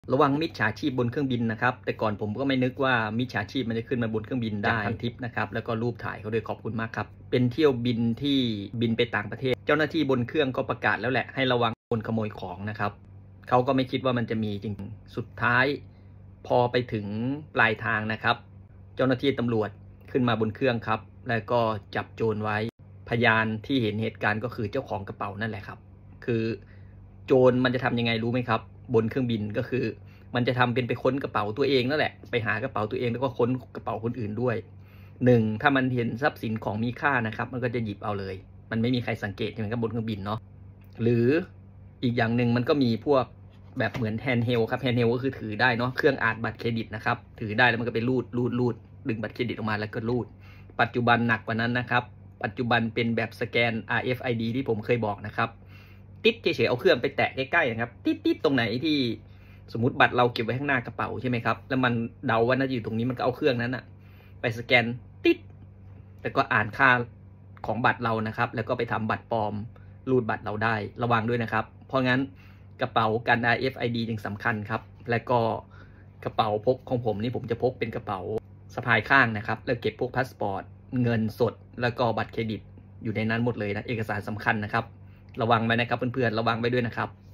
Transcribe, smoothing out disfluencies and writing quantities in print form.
ระวังมิจฉาชีพบนเครื่องบินนะครับแต่ก่อนผมก็ไม่นึกว่ามิจฉาชีพมันจะขึ้นมาบนเครื่องบินได้พันทิปนะครับแล้วก็รูปถ่ายเขาด้วยขอบคุณมากครับเป็นเที่ยวบินที่บินไปต่างประเทศเจ้าหน้าที่บนเครื่องก็ประกาศแล้วแหละให้ระวังคนขโมยของนะครับเขาก็ไม่คิดว่ามันจะมีจริงสุดท้ายพอไปถึงปลายทางนะครับเจ้าหน้าที่ตำรวจขึ้นมาบนเครื่องครับแล้วก็จับโจรไว้พยานที่เห็นเหตุการณ์ก็คือเจ้าของกระเป๋านั่นแหละครับคือโจรมันจะทำยังไงรู้ไหมครับบนเครื่องบินก็คือมันจะทำเป็นไปค้นกระเป๋าตัวเองนั่นแหละไปหากระเป๋าตัวเองแล้วก็ค้นกระเป๋าคนอื่นด้วยถ้ามันเห็นทรัพย์สินของมีค่านะครับมันก็จะหยิบเอาเลยมันไม่มีใครสังเกตใช่ไหมครับบนเครื่องบินเนาะหรืออีกอย่างหนึ่งมันก็มีพวกแบบเหมือนแฮนด์เฮลครับแฮนด์เฮลก็คือถือได้เนาะเครื่องอ่านบัตรเครดิตนะครับถือได้แล้วมันก็ไปรูดดึงบัตรเครดิตออกมาแล้วก็รูดปัจจุบันหนักกว่านั้นนะครับปัจจุบันเป็นแบบสแกน RFID ที่ผมเคยบอกนะครับติดเฉยๆเอาเครื่องไปแตะใกล้ๆนะครับติดตรงไหนที่สมมติบัตรเราเก็บไว้ข้างหน้ากระเป๋าใช่ไหมครับแล้วมันเดาว่าน่าจะอยู่ตรงนี้มันก็เอาเครื่องนั้นอะไปสแกนติดแล้วก็อ่านค่าของบัตรเรานะครับแล้วก็ไปทำบัตรปลอมรูดบัตรเราได้ระวังด้วยนะครับเพราะงั้นกระเป๋ากัน RFID จึงสำคัญครับและก็กระเป๋าพกของผมนี่ผมจะพกเป็นกระเป๋าสะพายข้างนะครับแล้วเก็บพวกพาสปอร์ตเงินสดแล้วก็บัตรเครดิตอยู่ในนั้นหมดเลยนะเอกสารสำคัญนะครับระวังไว้นะครับเพื่อนๆระวังไว้ด้วยนะครับ